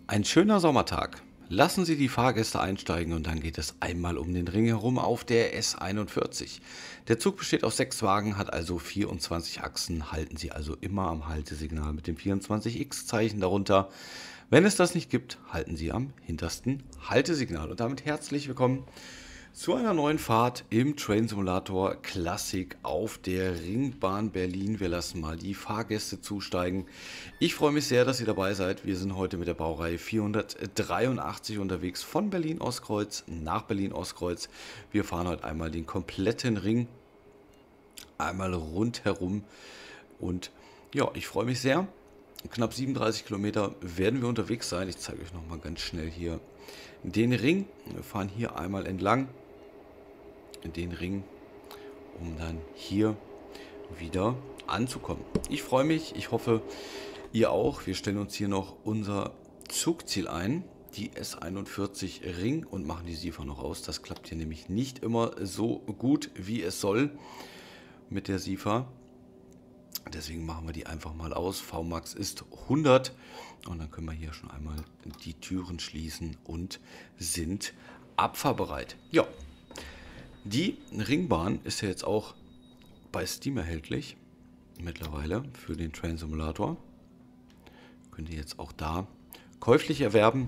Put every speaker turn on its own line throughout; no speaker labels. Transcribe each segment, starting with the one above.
Ein schöner Sommertag. Lassen Sie die Fahrgäste einsteigen und dann geht es einmal um den Ring herum auf der S41. Der Zug besteht aus 6 Wagen, hat also 24 Achsen. Halten Sie also immer am Haltesignal mit dem 24X-Zeichen darunter. Wenn es das nicht gibt, halten Sie am hintersten Haltesignal. Und damit herzlich willkommen zu einer neuen Fahrt im Train Simulator Classic auf der Ringbahn Berlin. Wir lassen mal die Fahrgäste zusteigen. Ich freue mich sehr, dass ihr dabei seid. Wir sind heute mit der Baureihe 483 unterwegs von Berlin-Ostkreuz nach Berlin-Ostkreuz. Wir fahren heute einmal den kompletten Ring, einmal rundherum. Und ja, ich freue mich sehr. Knapp 37 Kilometer werden wir unterwegs sein. Ich zeige euch nochmal ganz schnell hier den Ring. Wir fahren hier einmal entlang in den Ring, um dann hier wieder anzukommen. Ich freue mich, ich hoffe, ihr auch. Wir stellen uns hier noch unser Zugziel ein, die S41 Ring, und machen die SIFA noch aus. Das klappt hier nämlich nicht immer so gut, wie es soll mit der SIFA. Deswegen machen wir die einfach mal aus. Vmax ist 100 und dann können wir hier schon einmal die Türen schließen und sind abfahrbereit. Ja, die Ringbahn ist ja jetzt auch bei Steam erhältlich mittlerweile für den Train Simulator. Könnt ihr jetzt auch da käuflich erwerben.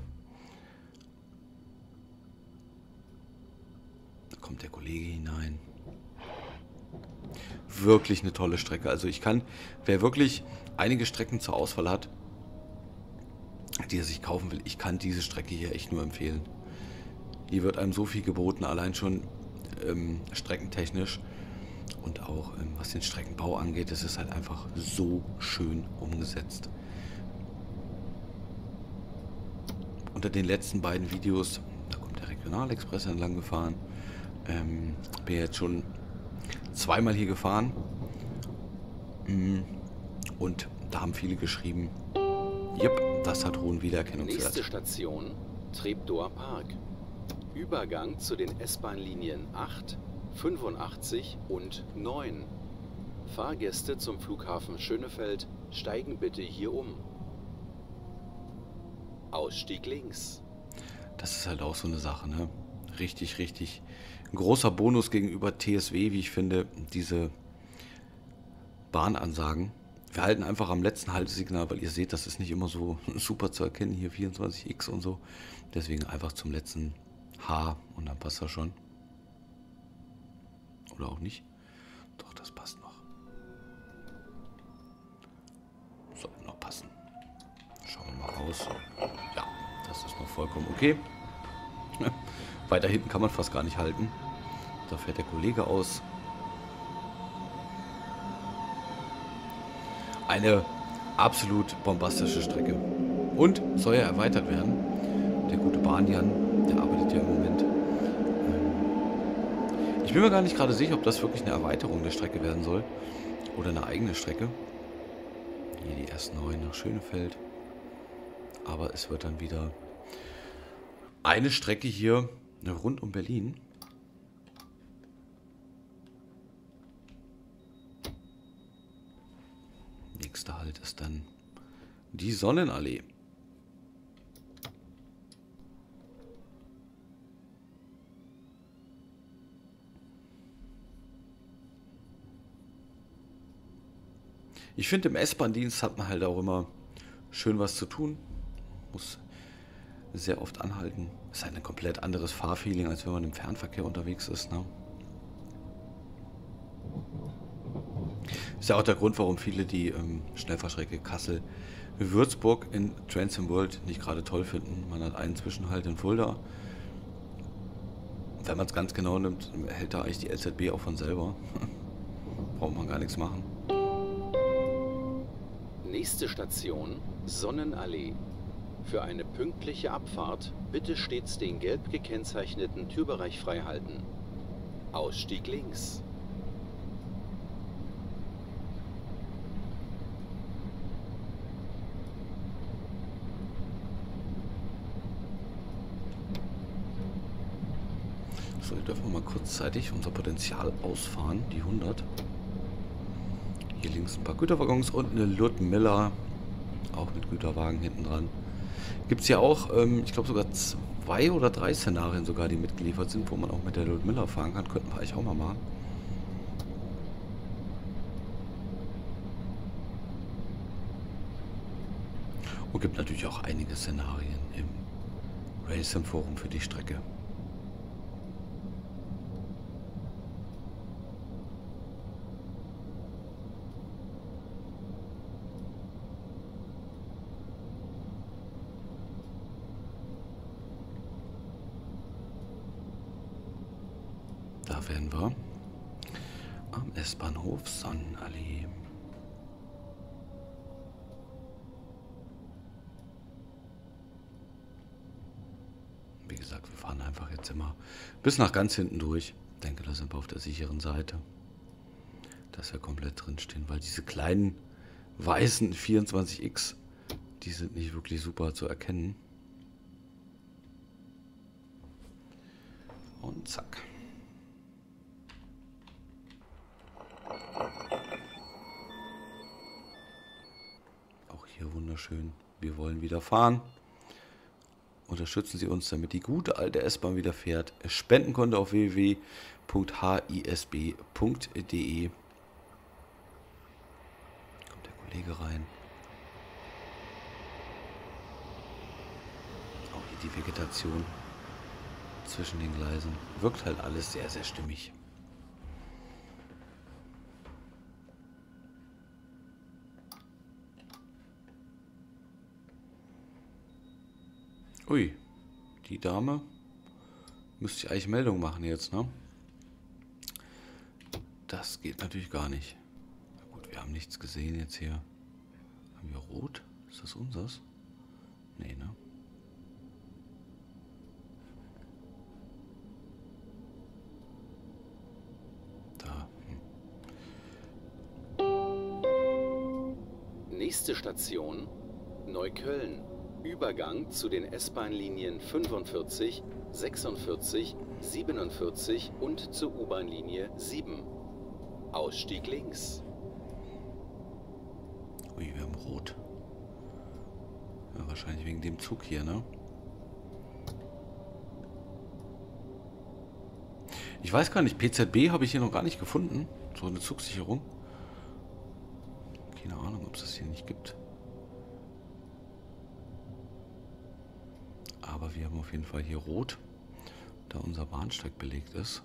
Da kommt der Kollege hinein. Wirklich eine tolle Strecke. Also ich kann, wer wirklich einige Strecken zur Auswahl hat, die er sich kaufen will, ich kann diese Strecke hier echt nur empfehlen. Hier wird einem so viel geboten, allein schon streckentechnisch und auch was den Streckenbau angeht. Es ist halt einfach so schön umgesetzt. Unter den letzten beiden Videos, da kommt der Regionalexpress entlang gefahren, bin jetzt schon zweimal hier gefahren und da haben viele geschrieben, yep, das hat hohen Wiedererkennungswert.
Nächste Station, Treptower Park. Übergang zu den S-Bahn-Linien 8, 85 und 9. Fahrgäste zum Flughafen Schönefeld steigen bitte hier um. Ausstieg links.
Das ist halt auch so eine Sache, ne? Richtig, richtig großer Bonus gegenüber TSW, wie ich finde, diese Bahnansagen. Wir halten einfach am letzten Haltesignal, weil ihr seht, das ist nicht immer so super zu erkennen, hier 24X und so. Deswegen einfach zum letzten H und dann passt das schon. Oder auch nicht. Doch, das passt noch. Sollte noch passen. Schauen wir mal raus. Ja, das ist noch vollkommen okay. Weiter hinten kann man fast gar nicht halten. Da fährt der Kollege aus. Eine absolut bombastische Strecke. Und soll ja erweitert werden. Der gute Bahn-Jan, der arbeitet ja im Moment. Ich bin mir gar nicht gerade sicher, ob das wirklich eine Erweiterung der Strecke werden soll. Oder eine eigene Strecke. Hier die S9 nach Schönefeld. Aber es wird dann wieder eine Strecke hier rund um Berlin. Nächster Halt ist dann die Sonnenallee. Ich finde, im S-Bahn-Dienst hat man halt auch immer schön was zu tun. Muss sehr oft anhalten. Ist halt ein komplett anderes Fahrfeeling, als wenn man im Fernverkehr unterwegs ist, ne? Ist ja auch der Grund, warum viele die Schnellfahrstrecke Kassel-Würzburg in Train World nicht gerade toll finden. Man hat einen Zwischenhalt in Fulda. Wenn man es ganz genau nimmt, hält da eigentlich die LZB auch von selber. Braucht man gar nichts machen.
Nächste Station, Sonnenallee. Für eine pünktliche Abfahrt bitte stets den gelb gekennzeichneten Türbereich frei halten. Ausstieg links.
So, hier dürfen wir mal kurzzeitig unser Potenzial ausfahren, die 100. Hier links ein paar Güterwaggons und eine Ludmilla, auch mit Güterwagen hinten dran. Gibt es ja auch, ich glaube sogar 2 oder 3 Szenarien sogar, die mitgeliefert sind, wo man auch mit der Ludmilla fahren kann. Könnten wir eigentlich auch mal machen. Und gibt natürlich auch einige Szenarien im Racing Forum für die Strecke. Da wären wir am S-Bahnhof Sonnenallee. Wie gesagt, wir fahren einfach jetzt immer bis nach ganz hinten durch. Ich denke, da sind wir auf der sicheren Seite, dass wir komplett drin stehen, weil diese kleinen weißen 24X, die sind nicht wirklich super zu erkennen. Und zack. Auch hier wunderschön. Wir wollen wieder fahren. Unterstützen Sie uns, damit die gute alte S-Bahn wieder fährt. Spendenkonto auf www.hisb.de. Kommt der Kollege rein. Auch hier die Vegetation zwischen den Gleisen. Wirkt halt alles sehr, sehr stimmig. Ui, die Dame müsste ich eigentlich Meldung machen jetzt, ne? Das geht natürlich gar nicht. Na gut, wir haben nichts gesehen jetzt hier. Haben wir rot? Ist das unseres? Nee, ne? Da.
Nächste Station Neukölln. Übergang zu den S-Bahn-Linien 45, 46, 47 und zur U-Bahn-Linie 7. Ausstieg links.
Ui, wir haben rot. Ja, wahrscheinlich wegen dem Zug hier, ne? Ich weiß gar nicht, PZB habe ich hier noch gar nicht gefunden. So eine Zugsicherung. Keine Ahnung, ob es das hier nicht gibt. Aber wir haben auf jeden Fall hier rot, da unser Bahnsteig belegt ist.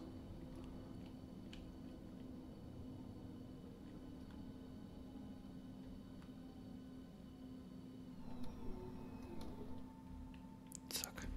Zack.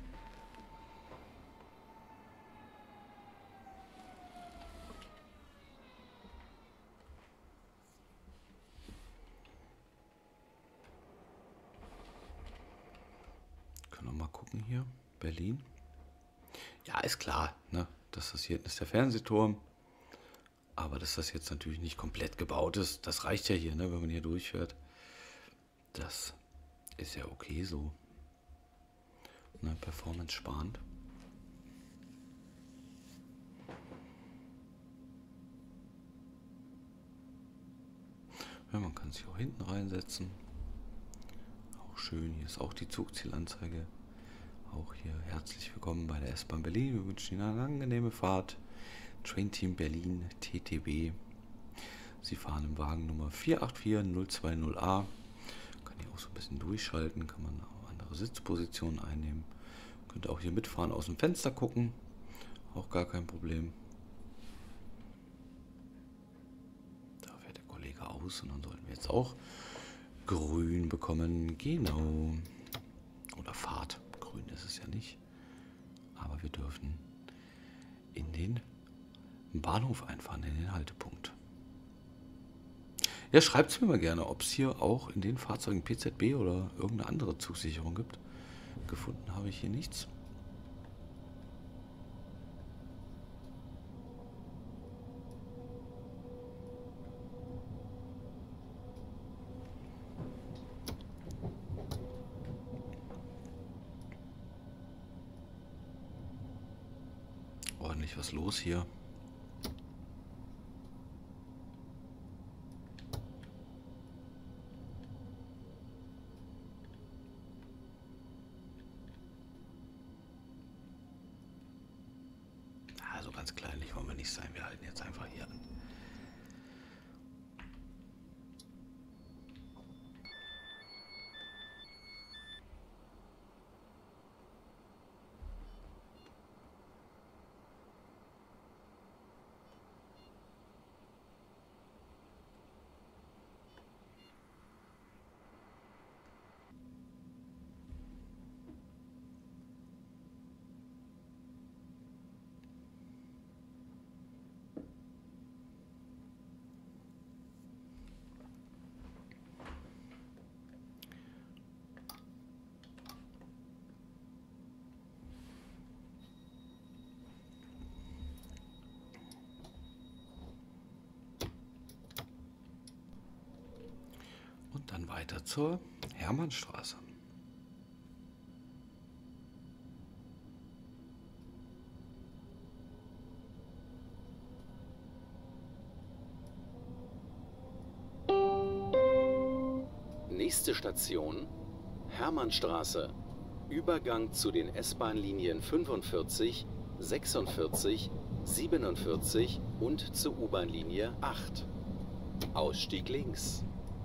Können wir mal gucken hier. Berlin. Ja, ist klar, ne? Dass das hier ist der Fernsehturm. Aber dass das jetzt natürlich nicht komplett gebaut ist, das reicht ja hier, ne, wenn man hier durchfährt. Das ist ja okay so. Ne, Performance sparend. Ja, man kann sich auch hinten reinsetzen. Auch schön, hier ist auch die Zugzielanzeige. Auch hier herzlich willkommen bei der S-Bahn Berlin. Wir wünschen Ihnen eine angenehme Fahrt. Train Team Berlin, TTB. Sie fahren im Wagen Nummer 484020A. Kann hier auch so ein bisschen durchschalten, kann man auch andere Sitzpositionen einnehmen. Könnt auch hier mitfahren, aus dem Fenster gucken. Auch gar kein Problem. Da fährt der Kollege aus und dann sollten wir jetzt auch grün bekommen. Genau. Oder Fahrt. Grün ist es ja nicht. Aber wir dürfen in den Bahnhof einfahren, in den Haltepunkt. Ja, schreibt es mir mal gerne, ob es hier auch in den Fahrzeugen PZB oder irgendeine andere Zugsicherung gibt. Gefunden habe ich hier nichts. Ordentlich was los hier. so ganz kleinlich wollen wir nicht sein. Wir halten jetzt einfach hier an. Und dann weiter zur Hermannstraße.
Nächste Station Hermannstraße. Übergang zu den S-Bahn-Linien 45, 46, 47 und zur U-Bahn-Linie 8. Ausstieg links.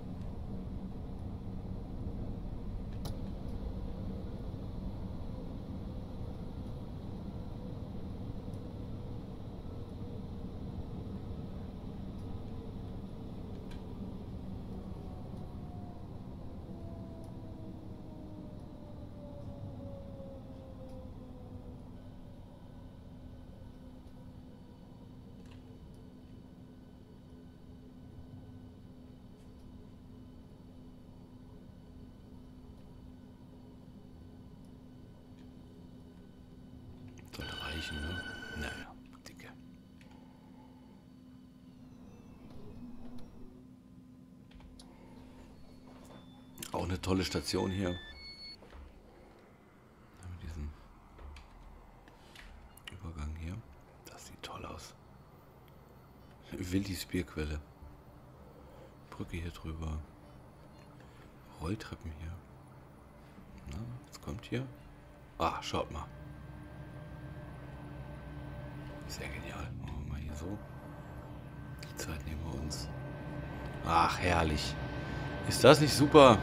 Sollte reichen, ne? Naja, dicke. Auch eine tolle Station hier. Mit diesem Übergang hier. Das sieht toll aus. Wildis Bierquelle. Brücke hier drüber. Rolltreppen hier. Na, was kommt hier? Ah, schaut mal. Sehr genial. Machen wir mal hier so. Die Zeit nehmen wir uns. Ach, herrlich. Ist das nicht super?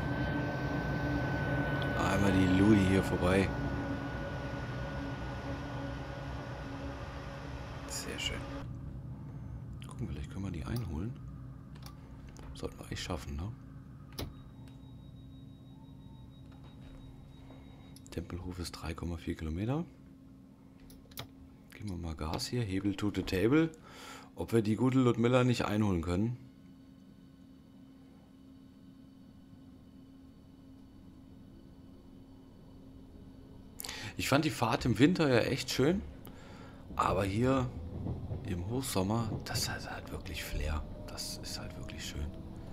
Einmal die Louis hier vorbei. Sehr schön. Gucken, vielleicht können wir die einholen. Sollten wir eigentlich schaffen, ne? Tempelhof ist 3,4 Kilometer. Geben wir mal Gas hier. Hebel to the table. Ob wir die gute Ludmilla nicht einholen können. Ich fand die Fahrt im Winter ja echt schön. Aber hier im Hochsommer, das hat halt wirklich Flair. Das ist halt wirklich schön.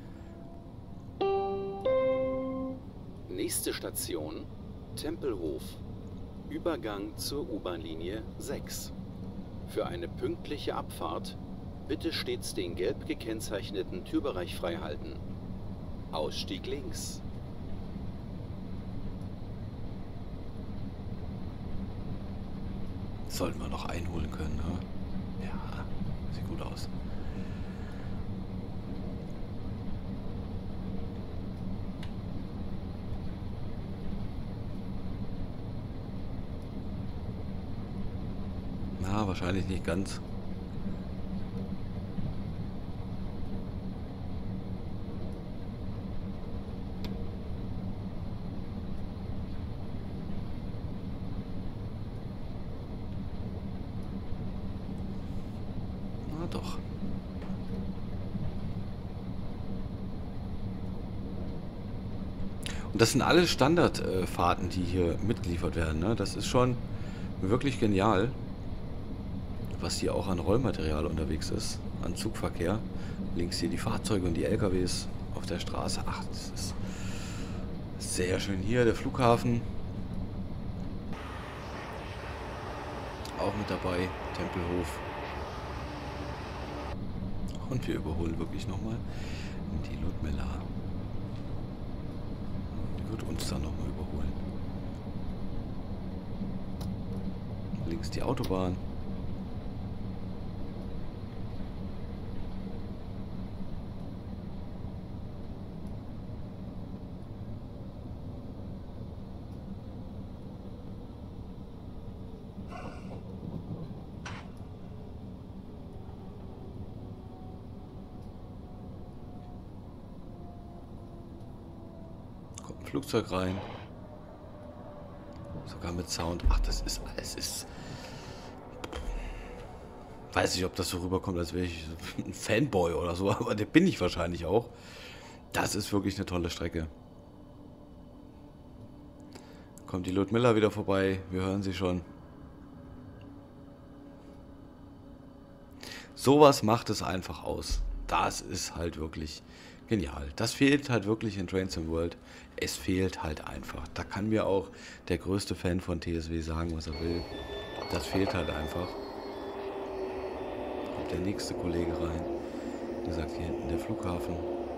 Nächste Station Tempelhof. Übergang zur U-Bahn-Linie 6. Für eine pünktliche Abfahrt bitte stets den gelb gekennzeichneten Türbereich frei halten. Ausstieg links.
Sollten wir noch einholen können, ne? Ja, sieht gut aus. Na, wahrscheinlich nicht ganz. Na doch. Und das sind alle Standardfahrten, die hier mitgeliefert werden, ne? Das ist schon wirklich genial, was hier auch an Rollmaterial unterwegs ist, an Zugverkehr. Links hier die Fahrzeuge und die LKWs auf der Straße. Ach, das ist sehr schön hier. Der Flughafen auch mit dabei. Tempelhof. Und wir überholen wirklich nochmal die Ludmilla. Die wird uns dann nochmal überholen. Links die Autobahn. Flugzeug rein. Sogar mit Sound. Ach, das ist alles. Weiß nicht, ob das so rüberkommt, als wäre ich ein Fanboy oder so, aber der bin ich wahrscheinlich auch. Das ist wirklich eine tolle Strecke. Kommt die Ludmilla wieder vorbei. Wir hören sie schon. Sowas macht es einfach aus. Das ist halt wirklich genial. Das fehlt halt wirklich in Train Sim World. Es fehlt halt einfach. Da kann mir auch der größte Fan von TSW sagen, was er will. Das fehlt halt einfach. Kommt der nächste Kollege rein. Wie gesagt, hier hinten der Flughafen.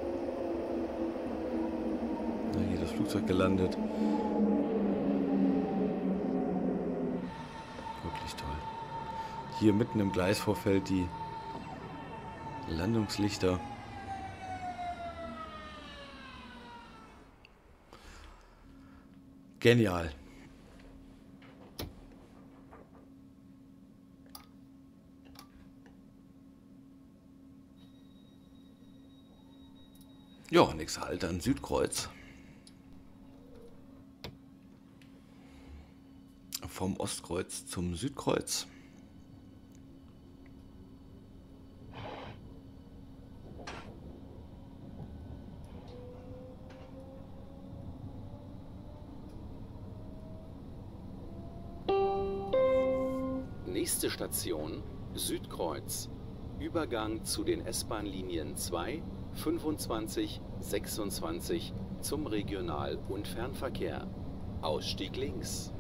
Ja, hier das Flugzeug gelandet. Wirklich toll. Hier mitten im Gleisvorfeld die Landungslichter. Genial. Ja, nächster Halt an Südkreuz. Vom Ostkreuz zum Südkreuz.
Nächste Station Südkreuz. Übergang zu den S-Bahn-Linien 2, 25, 26 zum Regional- und Fernverkehr. Ausstieg links.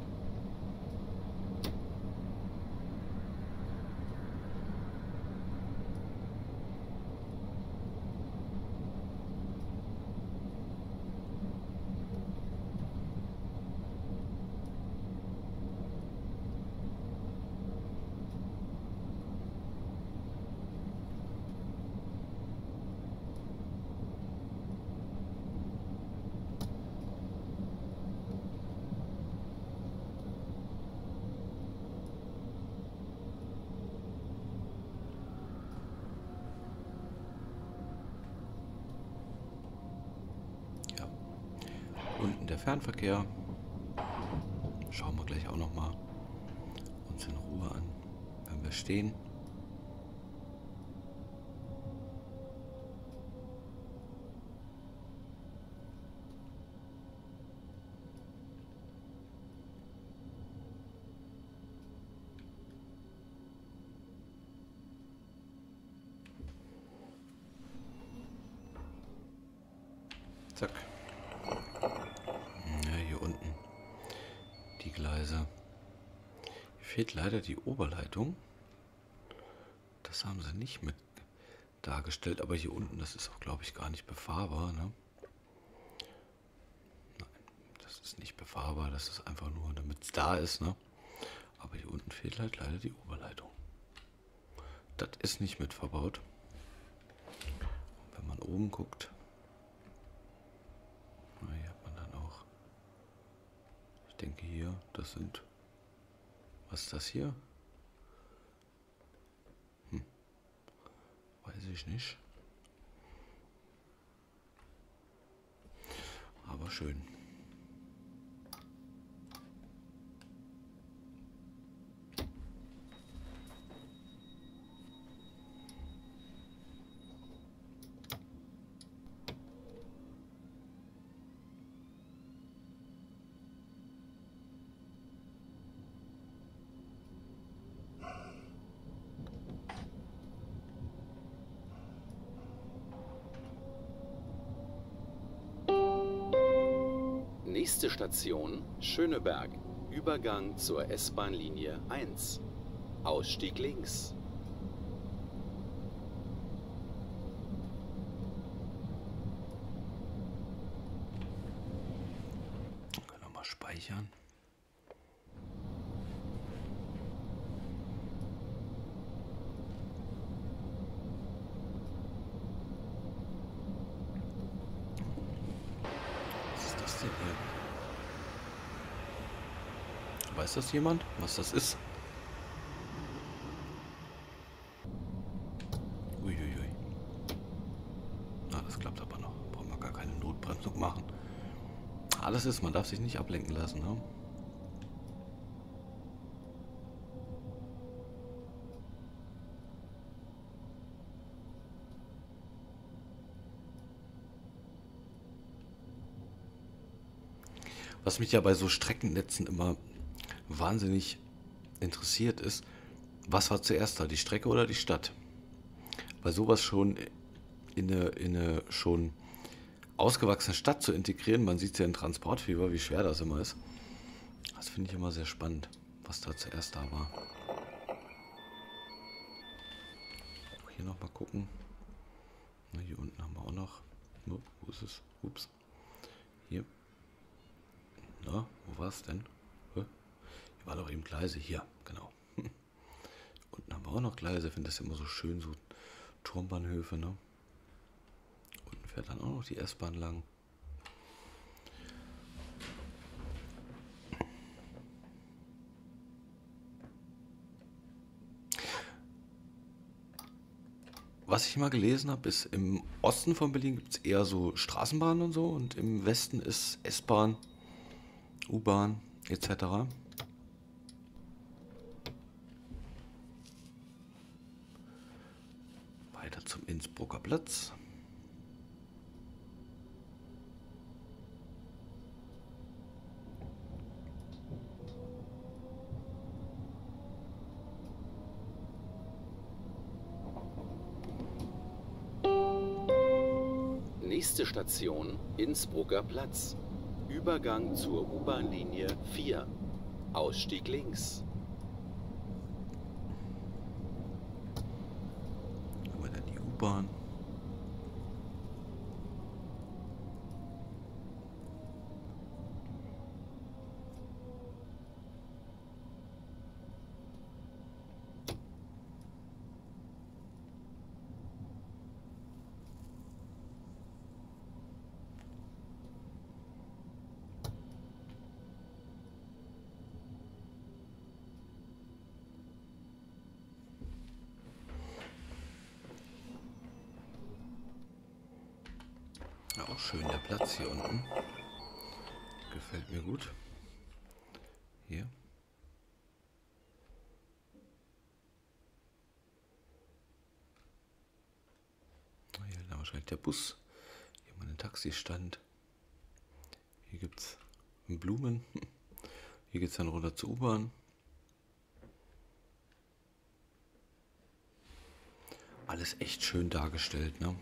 Ja. Unten der Fernverkehr. Schauen wir gleich auch noch mal uns in Ruhe an, wenn wir stehen. Zack. Ja, hier unten die Gleise. Hier fehlt leider die Oberleitung. Das haben sie nicht mit dargestellt, aber hier unten, das ist auch, glaube ich, gar nicht befahrbar, ne? Nein, das ist nicht befahrbar, das ist einfach nur, damit es da ist, ne? Aber hier unten fehlt halt leider die Oberleitung. Das ist nicht mit verbaut. Und wenn man oben guckt, hier hat man dann auch, ich denke hier, das sind, was ist das hier? Weiß ich nicht. Aber schön.
Nächste Station Schöneberg. Übergang zur S-Bahn-Linie 1. Ausstieg links.
Können wir mal speichern. Was ist das denn hier? Weiß das jemand, was das ist? Uiuiui. Na, das klappt aber noch. Brauchen wir gar keine Notbremsung machen. das ist. Man darf sich nicht ablenken lassen, ne? Was mich ja bei so Streckennetzen immer wahnsinnig interessiert ist, was war zuerst da, die Strecke oder die Stadt? Weil sowas schon in eine schon ausgewachsene Stadt zu integrieren, man sieht es ja in Transportfieber, wie schwer das immer ist. Das finde ich immer sehr spannend, was da zuerst da war. Auch hier nochmal gucken. Na, hier unten haben wir auch noch. Wo ist es? Ups. Hier. Na, wo war es denn? Hier war doch eben Gleise. Hier, genau. Unten haben wir auch noch Gleise. Ich finde das immer so schön, so Turmbahnhöfe, ne? Unten fährt dann auch noch die S-Bahn lang. Was ich mal gelesen habe, ist, im Osten von Berlin gibt es eher so Straßenbahnen und so und im Westen ist S-Bahn, U-Bahn etc. Weiter zum Innsbrucker Platz.
Nächste Station Innsbrucker Platz. Übergang zur U-Bahn-Linie 4. Ausstieg links.
Haben wir dann die U-Bahn. Ja, auch schön der Platz hier unten. Gefällt mir gut. Hier. Hier ist wahrscheinlich der Bus. Hier haben wir einen Taxistand. Hier gibt es Blumen. Hier geht es dann runter zur U-Bahn. Alles echt schön dargestellt, ne?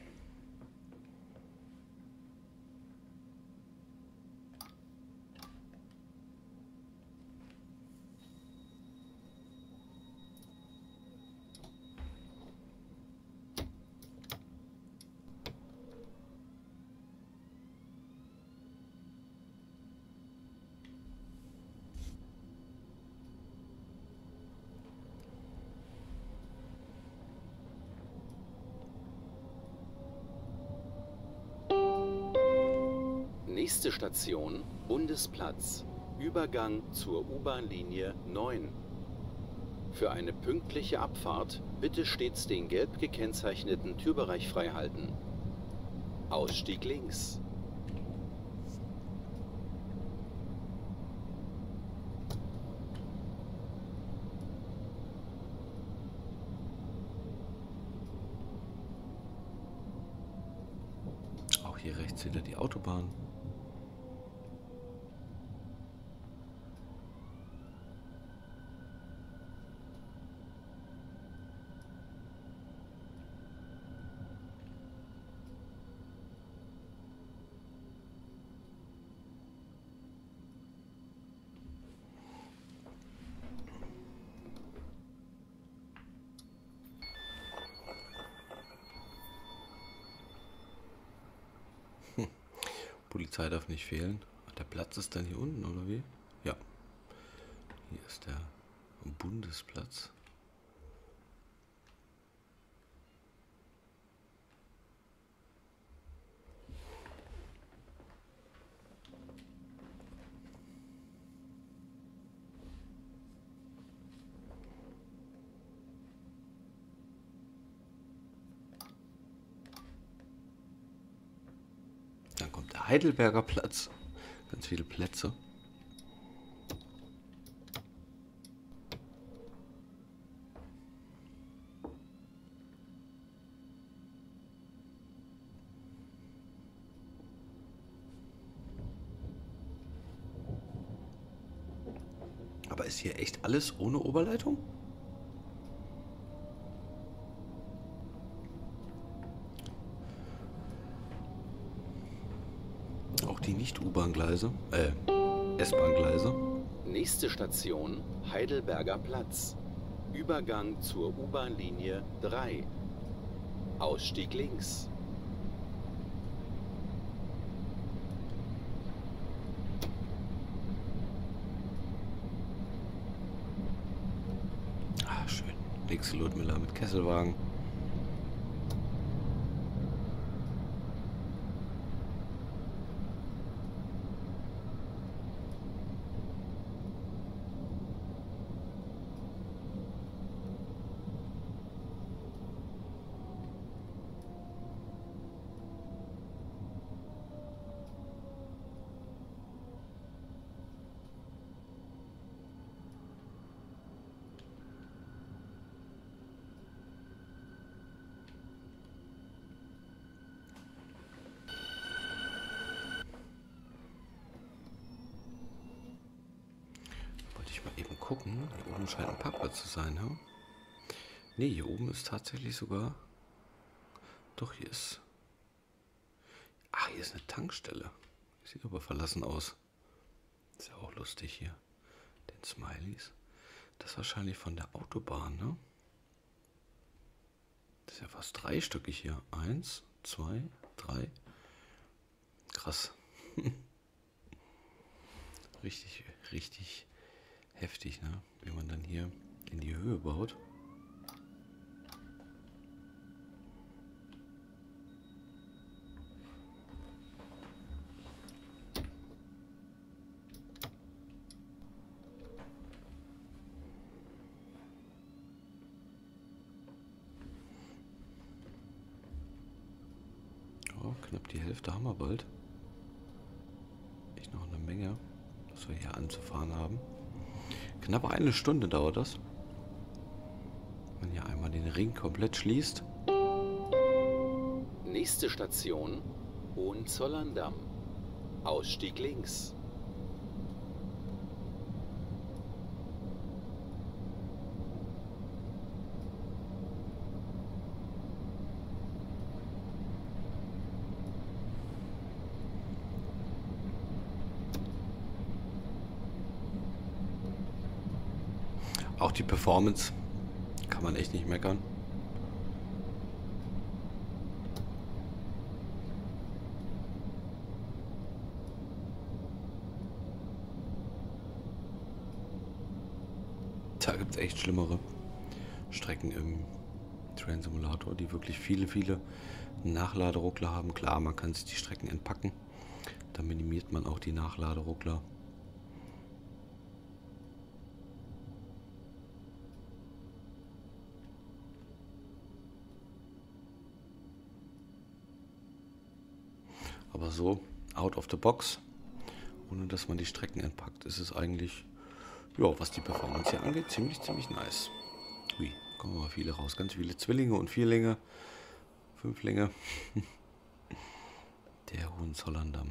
Nächste Station Bundesplatz. Übergang zur U-Bahn-Linie 9. Für eine pünktliche Abfahrt bitte stets den gelb gekennzeichneten Türbereich freihalten. Ausstieg links.
Auch hier rechts wieder die Autobahn. Polizei darf nicht fehlen. Der Platz ist dann hier unten, oder wie? Ja. Hier ist der Bundesplatz. Dann kommt der Heidelberger Platz. Ganz ganz viele Plätze. Aber ist hier echt alles ohne Oberleitung? Auch die Nicht-U-Bahn-Gleise, S-Bahn-Gleise.
Nächste Station Heidelberger Platz. Übergang zur U-Bahn-Linie 3. Ausstieg links.
Ah, schön. Nächste Ludmilla mit Kesselwagen. Mal eben gucken. Hier oben scheint ein Parkplatz zu sein, ja? Ne, hier oben ist tatsächlich sogar... Doch, hier ist... Ach, hier ist eine Tankstelle. Sieht aber verlassen aus. Ist ja auch lustig hier. Den Smileys. Das ist wahrscheinlich von der Autobahn, ne? Das ist ja fast dreistöckig hier. 1, 2, 3. Krass. Richtig, richtig heftig, ne? Wie man dann hier in die Höhe baut. Oh, knapp die Hälfte haben wir bald. Echt noch eine Menge, was wir hier anzufahren haben. Knapp eine Stunde dauert das. Wenn man hier einmal den Ring komplett schließt.
Nächste Station Hohenzollern-Damm. Ausstieg links.
Auch die Performance kann man echt nicht meckern. Da gibt es echt schlimmere Strecken im Train Simulator, die wirklich viele, viele Nachladeruckler haben. Klar, man kann sich die Strecken entpacken. Dann minimiert man auch die Nachladeruckler. Aber so, out of the box, ohne dass man die Strecken entpackt, ist es eigentlich, ja, was die Performance hier angeht, ziemlich nice. Ui, kommen aber viele raus. Ganz viele Zwillinge und Vierlinge, Fünflinge. Der Hohenzollern-Damm.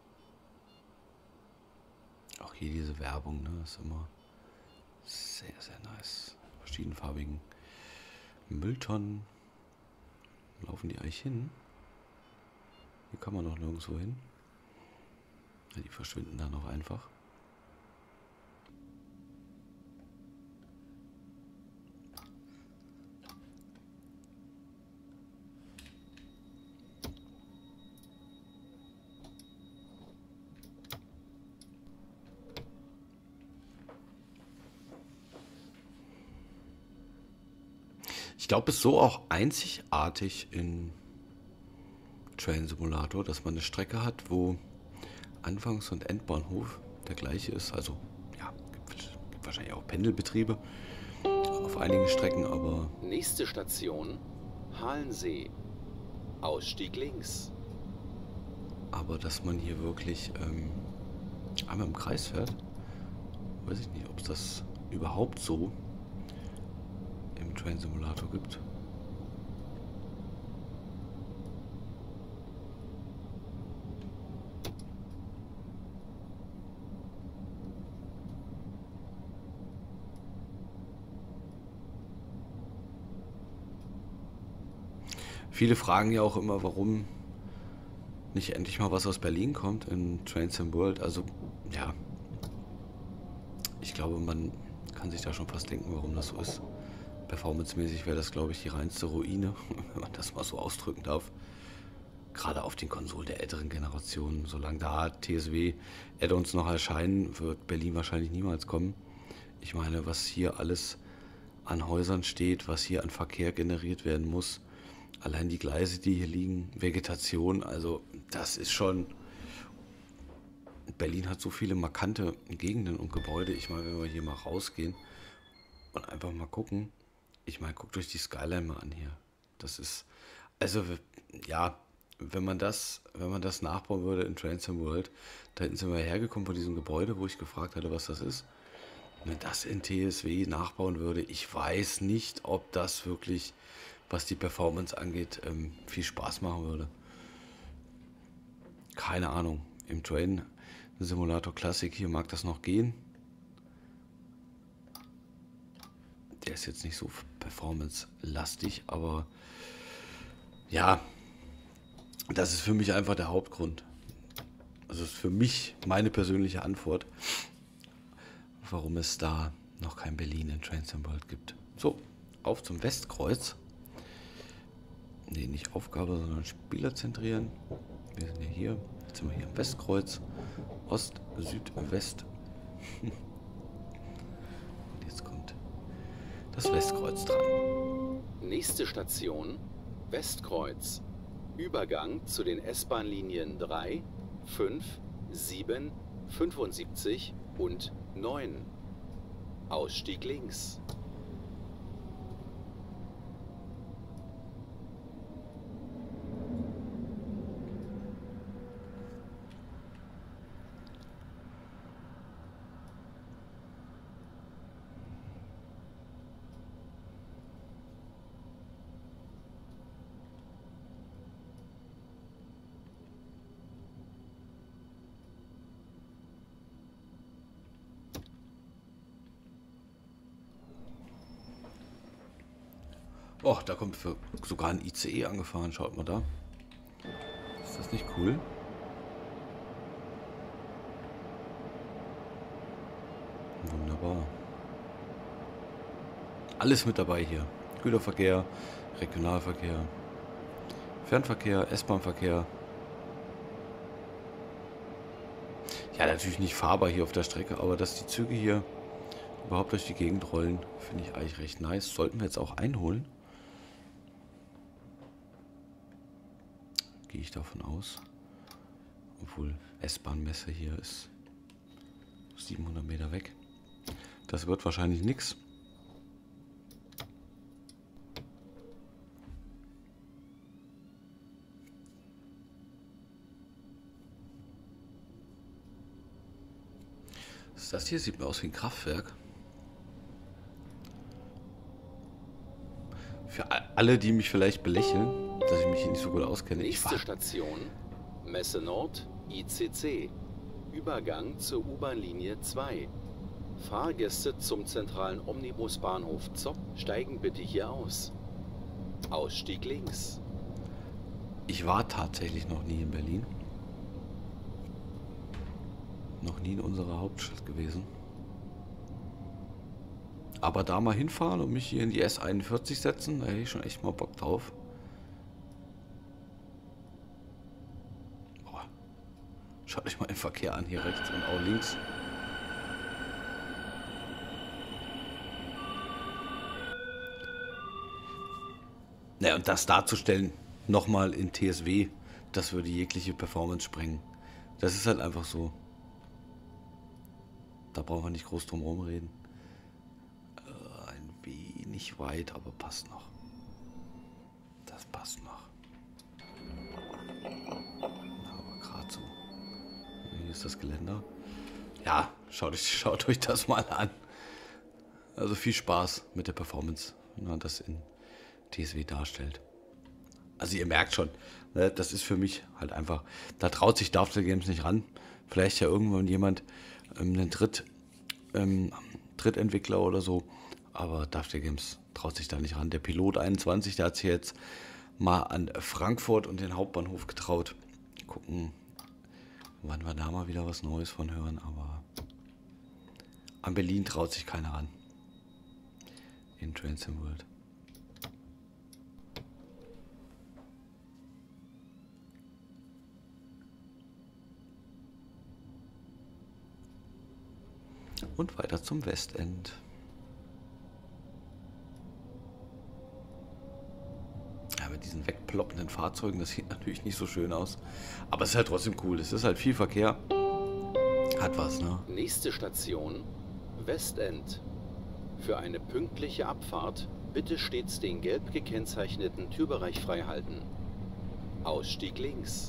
Auch hier diese Werbung, ne, ist immer sehr, sehr nice. Verschiedenfarbigen Mülltonnen. Laufen die eigentlich hin? Hier kann man noch nirgendwo hin. Ja, die verschwinden dann auch einfach. Ich glaube, es ist so auch einzigartig in Train Simulator, dass man eine Strecke hat, wo Anfangs- und Endbahnhof der gleiche ist. Also, ja, gibt wahrscheinlich auch Pendelbetriebe auf einigen Strecken, aber...
Nächste Station Halensee. Ausstieg links.
Aber dass man hier wirklich einmal im Kreis fährt. Weiß ich nicht, ob es das überhaupt so im Train Simulator gibt. Viele fragen ja auch immer, warum nicht endlich mal was aus Berlin kommt in Train Sim World. Also, ja, ich glaube, man kann sich da schon fast denken, warum das so ist. Performancemäßig wäre das, glaube ich, die reinste Ruine, wenn man das mal so ausdrücken darf. Gerade auf den Konsolen der älteren Generationen. Solange da TSW-Add-ons noch erscheinen, wird Berlin wahrscheinlich niemals kommen. Ich meine, was hier alles an Häusern steht, was hier an Verkehr generiert werden muss. Allein die Gleise, die hier liegen, Vegetation, also das ist schon... Berlin hat so viele markante Gegenden und Gebäude. Ich meine, wenn wir hier mal rausgehen und einfach mal gucken. Ich meine, guckt euch die Skyline mal an hier. Das ist... Also, ja, wenn man das nachbauen würde in Train Sim World, da hinten sind wir hergekommen von diesem Gebäude, wo ich gefragt hatte, was das ist. Wenn das in TSW nachbauen würde, ich weiß nicht, ob das wirklich, was die Performance angeht, viel Spaß machen würde. Keine Ahnung. Im Train Simulator Classic hier mag das noch gehen. Der ist jetzt nicht so performance-lastig, aber ja, das ist für mich einfach der Hauptgrund. Also ist für mich meine persönliche Antwort, warum es da noch kein Berlin in Train Sim World gibt. So, auf zum Westkreuz. Ne, nicht Aufgabe, sondern Spieler zentrieren. Wir sind ja hier. Jetzt sind wir hier im Westkreuz. Ost, Süd, West. Und jetzt kommt das Westkreuz dran.
Nächste Station Westkreuz. Übergang zu den S-Bahn-Linien 3, 5, 7, 75 und 9. Ausstieg links.
Oh, da kommt sogar ein ICE angefahren. Schaut mal da. Ist das nicht cool? Wunderbar. Alles mit dabei hier. Güterverkehr, Regionalverkehr, Fernverkehr, S-Bahn-Verkehr. Ja, natürlich nicht fahrbar hier auf der Strecke, aber dass die Züge hier überhaupt durch die Gegend rollen, finde ich eigentlich recht nice. Sollten wir jetzt auch einholen. Gehe ich davon aus. Obwohl S-Bahn-Messe hier ist 700 Meter weg. Das wird wahrscheinlich nichts. Was ist das hier? Sieht mir aus wie ein Kraftwerk. Für alle, die mich vielleicht belächeln, dass ich mich hier nicht so gut auskenne.
Nächste Station Messe Nord ICC. Übergang zur U-Bahn-Linie 2. Fahrgäste zum zentralen Omnibusbahnhof Zopp steigen bitte hier aus. Ausstieg links.
Ich war tatsächlich noch nie in Berlin. Noch nie in unserer Hauptstadt gewesen. Aber da mal hinfahren und mich hier in die S41 setzen, da hätte ich schon echt mal Bock drauf. Boah. Schaut euch mal den Verkehr an, hier rechts und auch links. Naja, und das darzustellen, nochmal in TSW, das würde jegliche Performance sprengen. Das ist halt einfach so. Da brauchen wir nicht groß drum herum reden. Ein wenig weit, aber passt noch. Das passt noch. Aber gerade so. Hier ist das Geländer. ja, schaut euch das mal an. Also viel Spaß mit der Performance, wenn man das in TSW darstellt. Also ihr merkt schon, ne, das ist für mich halt einfach, da traut sich Daftale Games nicht ran. Vielleicht ja irgendwann jemand, einen Drittentwickler oder so, aber Daftale Games traut sich da nicht ran. Der Pilot 21, der hat sich jetzt mal an Frankfurt und den Hauptbahnhof getraut. Gucken, wann wir da mal wieder was Neues von hören, aber an Berlin traut sich keiner ran. In Train World. Und weiter zum Westend. Ja, mit diesen wegploppenden Fahrzeugen, das sieht natürlich nicht so schön aus. Aber es ist halt trotzdem cool. Es ist halt viel Verkehr. Hat was, ne?
Nächste Station, Westend. Für eine pünktliche Abfahrt bitte stets den gelb gekennzeichneten Türbereich frei halten. Ausstieg links.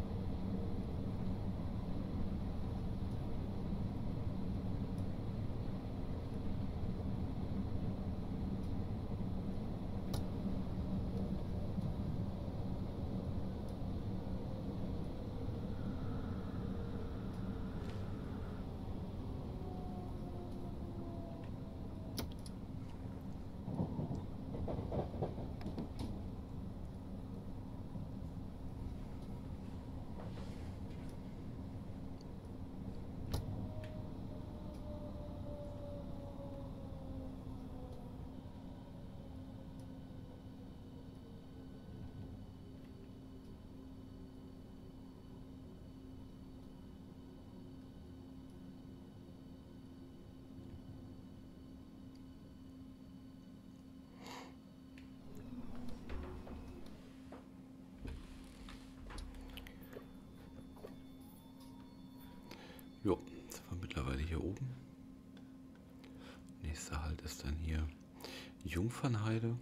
Jo, sind wir mittlerweile hier oben. Nächster Halt ist dann hier Jungfernheide.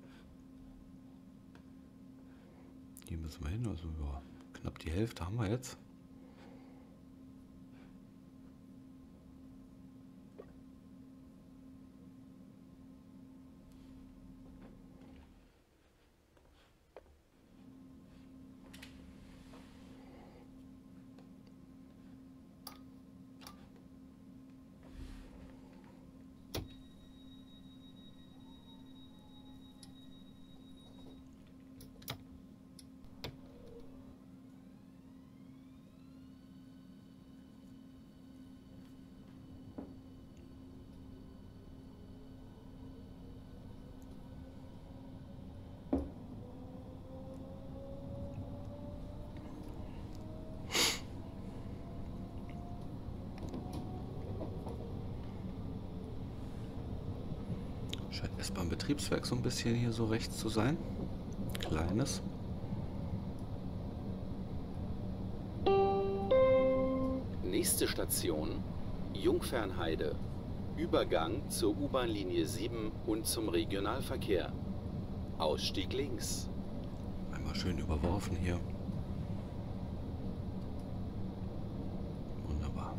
Hier müssen wir hin, also ja, knapp die Hälfte haben wir jetzt. Scheint S-Bahn-Betriebswerk so ein bisschen hier so rechts zu sein. Kleines.
Nächste Station, Jungfernheide. Übergang zur U-Bahn-Linie 7 und zum Regionalverkehr. Ausstieg links.
Einmal schön überworfen hier. Wunderbar.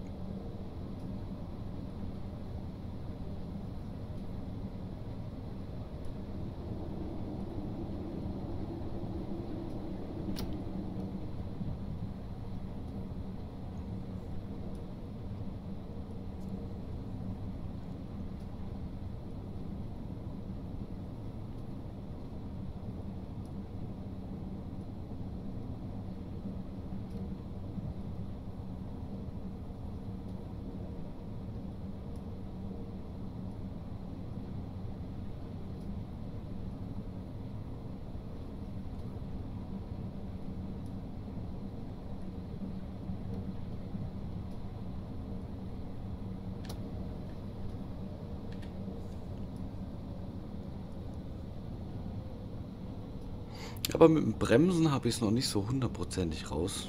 Aber mit dem Bremsen habe ich es noch nicht so hundertprozentig raus.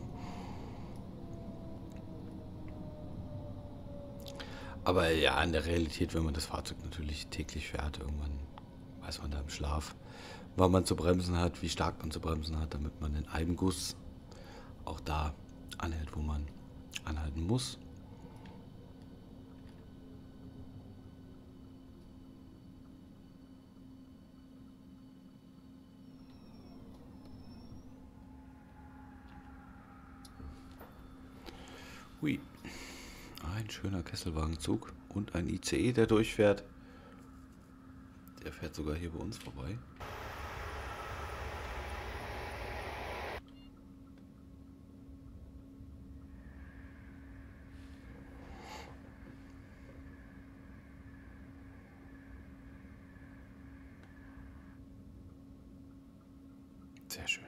Aber ja, in der Realität, wenn man das Fahrzeug natürlich täglich fährt, irgendwann weiß man da im Schlaf, wann man zu bremsen hat, wie stark man zu bremsen hat, damit man in einem Guss auch da anhält, wo man anhalten muss. Hui, ein schöner Kesselwagenzug und ein ICE, der durchfährt. Der fährt sogar hier bei uns vorbei. Sehr schön.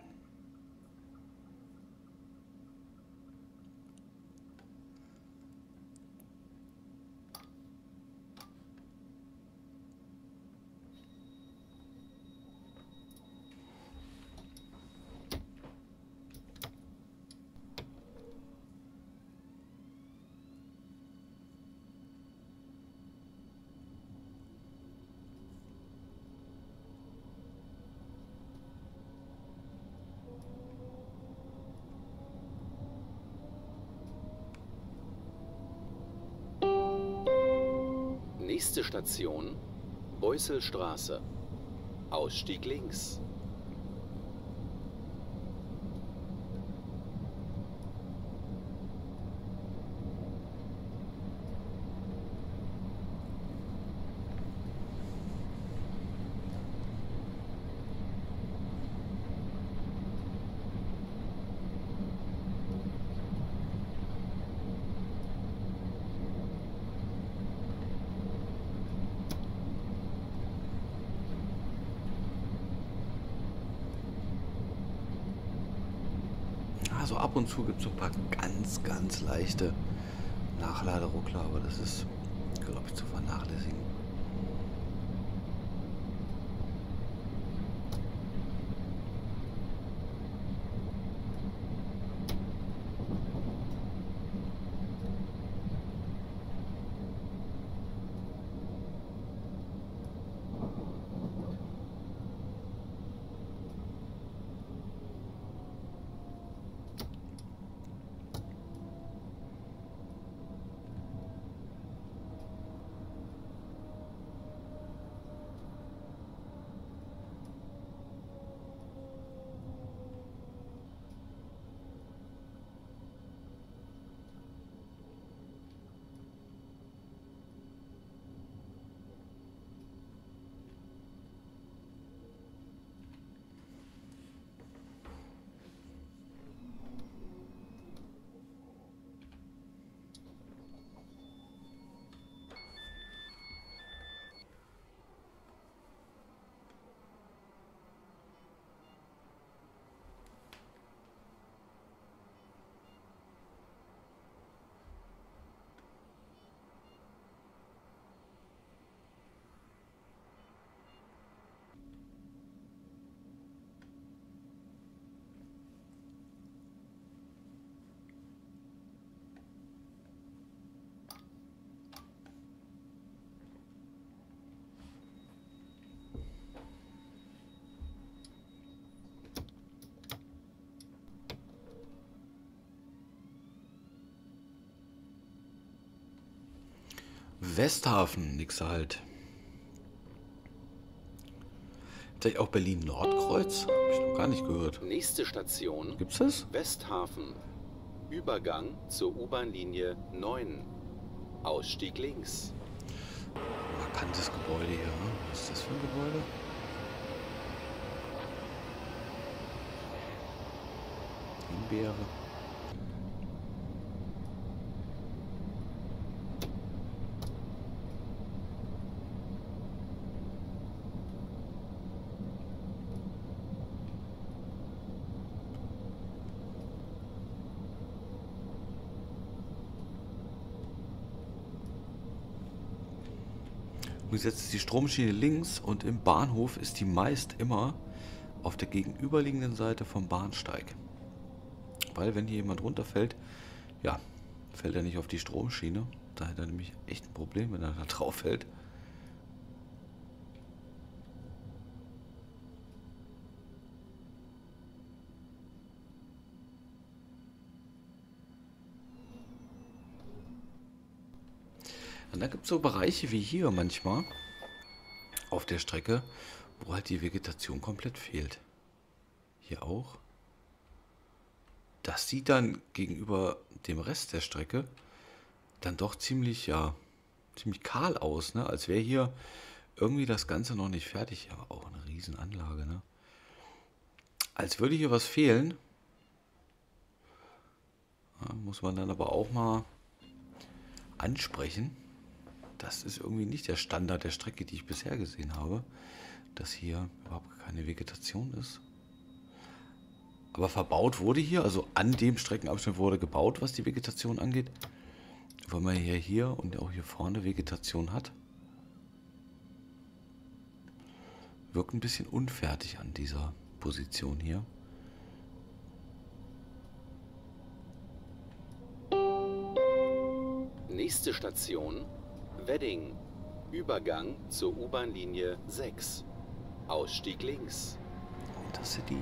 Nächste Station, Beusselstraße. Ausstieg links.
Also ab und zu gibt es so ein paar ganz leichte Nachladeruckler, aber das ist, glaube ich, zu vernachlässigen. Westhafen, nix halt. Vielleicht auch Berlin-Nordkreuz? Hab ich noch gar nicht gehört.
Nächste Station,
Gibt's das?
Westhafen. Übergang zur U-Bahn-Linie 9. Ausstieg links.
Markantes Gebäude hier. Ne? Was ist das für ein Gebäude? Himbeere. Und jetzt ist die Stromschiene links und im Bahnhof ist die meist immer auf der gegenüberliegenden Seite vom Bahnsteig. Weil wenn hier jemand runterfällt, ja, fällt er nicht auf die Stromschiene. Da hat er nämlich echt ein Problem, wenn er da drauf fällt. Und da gibt es so Bereiche wie hier manchmal auf der Strecke, wo halt die Vegetation komplett fehlt. Hier auch. das sieht dann gegenüber dem Rest der Strecke dann doch ziemlich, ja, ziemlich kahl aus, ne? Als wäre hier irgendwie das Ganze noch nicht fertig. Ja, auch eine Riesenanlage, ne? Als würde hier was fehlen. Ja, muss man dann aber auch mal ansprechen. Das ist irgendwie nicht der Standard der Strecke, die ich bisher gesehen habe, dass hier überhaupt keine Vegetation ist. Aber verbaut wurde hier, also an dem Streckenabschnitt wurde gebaut, was die Vegetation angeht. Weil man hier und auch hier vorne Vegetation hat. Wirkt ein bisschen unfertig an dieser Position hier.
Nächste Station Wedding. Übergang zur U-Bahn-Linie 6. Ausstieg links.
Intercity.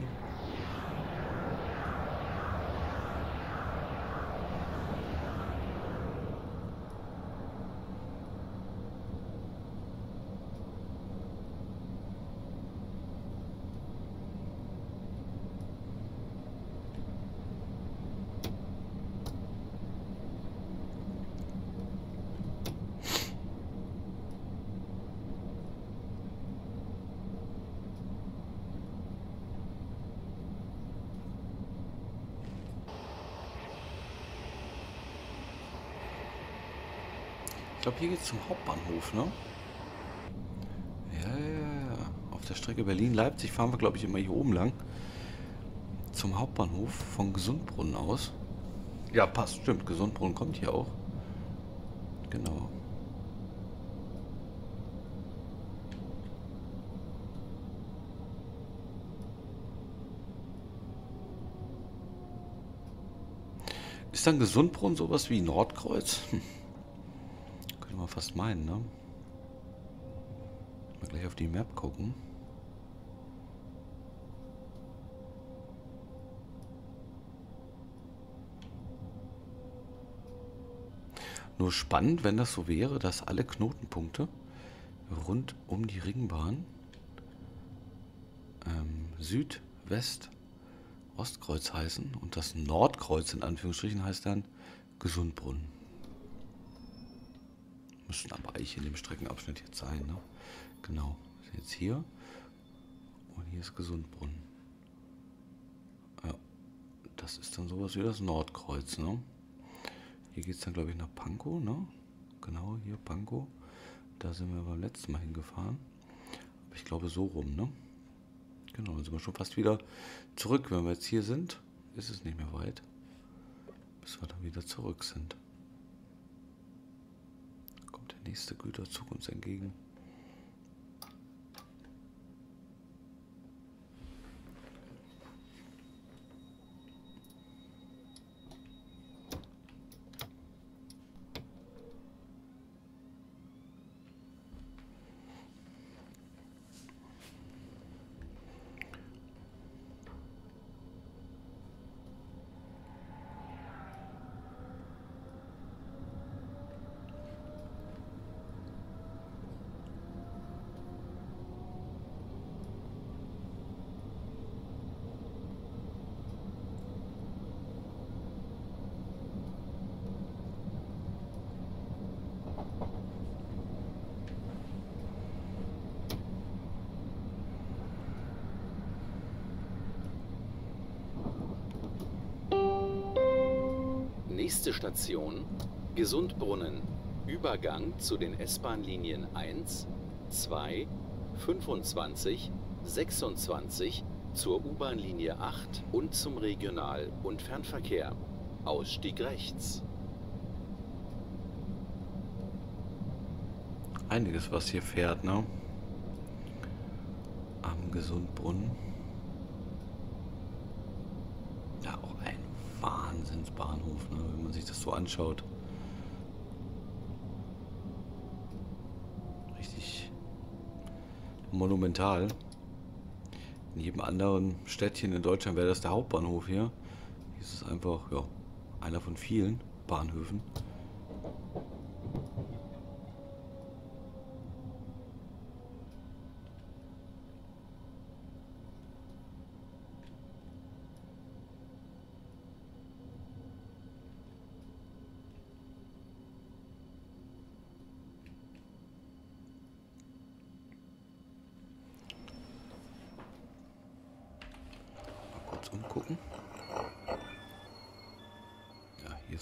Ich glaube, hier geht es zum Hauptbahnhof, ne? Ja. Auf der Strecke Berlin-Leipzig fahren wir, glaube ich, immer hier oben lang. Zum Hauptbahnhof von Gesundbrunnen aus. Ja, passt, stimmt. Gesundbrunnen kommt hier auch. Genau. Ist dann Gesundbrunnen sowas wie Nordkreuz? Könnte man fast meinen, ne? Mal gleich auf die Map gucken. Nur spannend, wenn das so wäre, dass alle Knotenpunkte rund um die Ringbahn Süd, West, Ostkreuz heißen und das Nordkreuz in Anführungsstrichen heißt dann Gesundbrunnen. Müssten aber eigentlich in dem Streckenabschnitt jetzt sein, ne? Genau. Wir sind jetzt hier und hier ist Gesundbrunnen. Ja, das ist dann sowas wie das Nordkreuz, ne? Hier geht es dann, glaube ich, nach Pankow, ne? Genau, hier Pankow. Da sind wir beim letzten Mal hingefahren. Aber ich glaube so rum, ne? Genau, dann sind wir schon fast wieder zurück. Wenn wir jetzt hier sind, ist es nicht mehr weit, bis wir dann wieder zurück sind. Da kommt der nächste Güterzug uns entgegen.
Nächste Station Gesundbrunnen. Übergang zu den S-Bahn-Linien 1, 2, 25, 26 zur U-Bahn-Linie 8 und zum Regional- und Fernverkehr. Ausstieg rechts.
Einiges, was hier fährt, ne? Am Gesundbrunnen. Ja, auch ein Wahnsinnsbahnhof, ne? Wenn man sich das so anschaut. Richtig monumental. In jedem anderen Städtchen in Deutschland wäre das der Hauptbahnhof hier. Hier ist es einfach, ja, einer von vielen Bahnhöfen.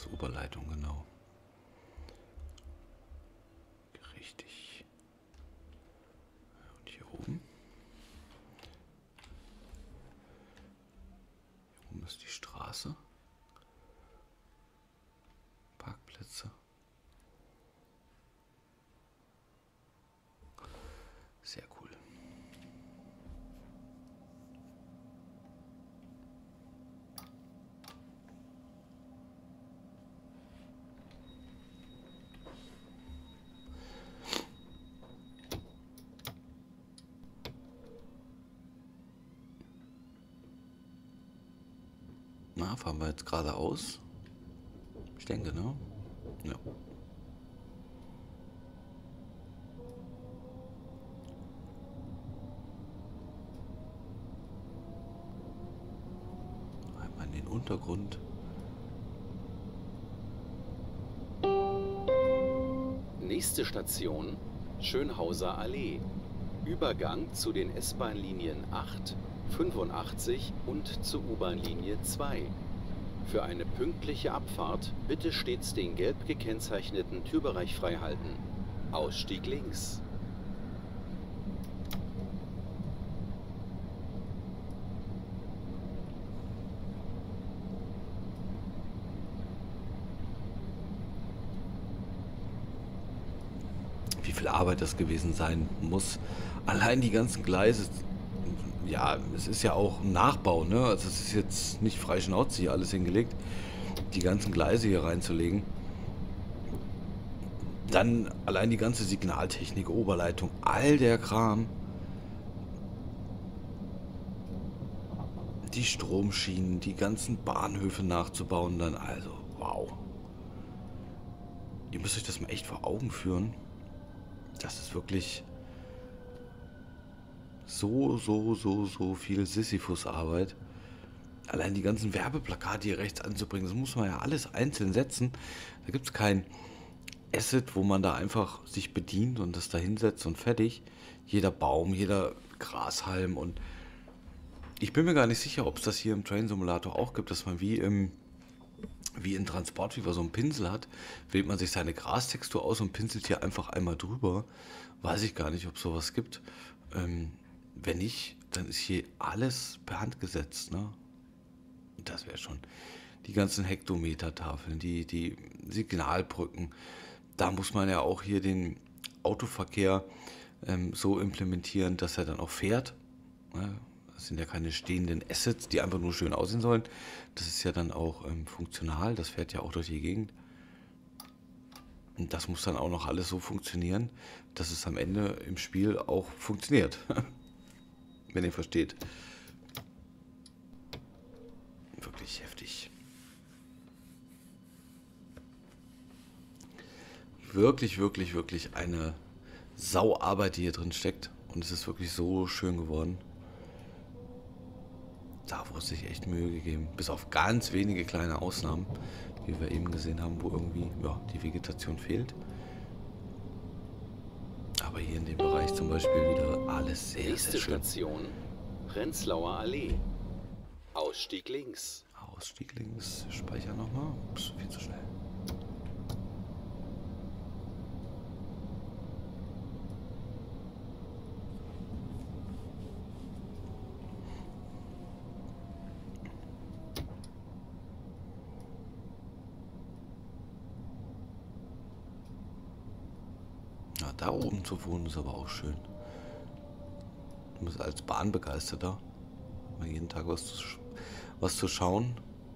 Oberleitung, genau. Richtig. Und hier oben. Hier oben ist die Straße. Parkplätze. Sehr cool. Na, fahren wir jetzt geradeaus? Ich denke, ne? Ja. Einmal in den Untergrund.
Nächste Station, Schönhauser Allee. Übergang zu den S-Bahn-Linien 8, 85 und zur U-Bahn-Linie 2. Für eine pünktliche Abfahrt bitte stets den gelb gekennzeichneten Türbereich freihalten. Ausstieg links.
Wie viel Arbeit das gewesen sein muss. Allein die ganzen Gleise. Ja, es ist ja auch ein Nachbau, ne? Also es ist jetzt nicht frei Schnauze hier alles hingelegt. Die ganzen Gleise hier reinzulegen. Dann allein die ganze Signaltechnik, Oberleitung, all der Kram. Die Stromschienen, die ganzen Bahnhöfe nachzubauen dann. Also, wow. Ihr müsst euch das mal echt vor Augen führen. Das ist wirklich so viel Sisyphus-Arbeit. Allein die ganzen Werbeplakate hier rechts anzubringen, das muss man ja alles einzeln setzen. Da gibt es kein Asset, wo man da einfach sich bedient und das da hinsetzt und fertig. Jeder Baum, jeder Grashalm und ich bin mir gar nicht sicher, ob es das hier im Train Simulator auch gibt, dass man wie in Transportfieber so einen Pinsel hat, wählt man sich seine Grastextur aus und pinselt hier einfach einmal drüber. Weiß ich gar nicht, ob es sowas gibt. Wenn nicht, dann ist hier alles per Hand gesetzt, ne? Das wäre schon. Die ganzen Hektometertafeln, die Signalbrücken. Da muss man ja auch hier den Autoverkehr so implementieren, dass er dann auch fährt. Ne? Das sind ja keine stehenden Assets, die einfach nur schön aussehen sollen. Das ist ja dann auch funktional. Das fährt ja auch durch die Gegend. Und das muss dann auch noch alles so funktionieren, dass es am Ende im Spiel auch funktioniert. Wenn ihr versteht. Wirklich heftig. Wirklich eine Sauarbeit, die hier drin steckt. Und es ist wirklich so schön geworden. Da wurde sich echt Mühe gegeben. Bis auf ganz wenige kleine Ausnahmen, wie wir eben gesehen haben, wo irgendwie die Vegetation fehlt. Aber hier in dem Bereich zum Beispiel wieder alles sehr,
Nächste
sehr schön.
Station, Prenzlauer Allee. Ausstieg links.
Ausstieg links, Speicher nochmal. Ups, viel zu schnell. Ja, da oben zu wohnen ist aber auch schön. Du bist als Bahnbegeisterter mal jeden Tag was zu schauen.